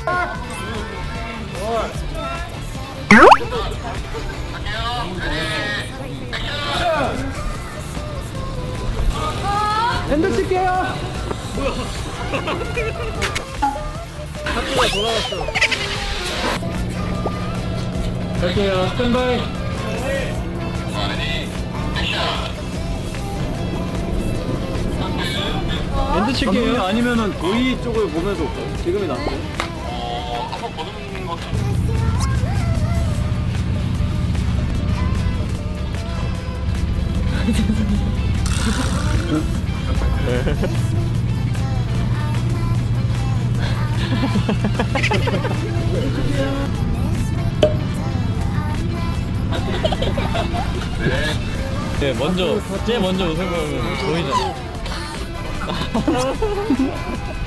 엔드 칠게요. 뭐야? 학교가 돌아왔어. 갈게요. 스탠바이. 엔드 칠게요. 아니면은 도희 쪽을 보면서 지금이 낫고. 한번 보는 것도. 네, 제일 먼저 웃은 거는 보이잖아.